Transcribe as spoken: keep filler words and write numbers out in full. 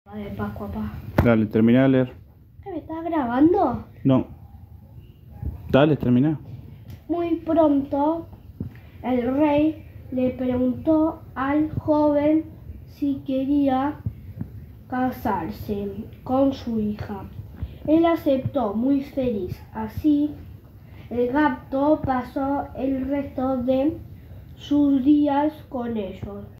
De Pascua, pa. Dale, termina de leer. ¿Me estás grabando? No. Dale, termina. Muy pronto, el rey le preguntó al joven si quería casarse con su hija. Él aceptó muy feliz. Así, el gato pasó el resto de sus días con ellos.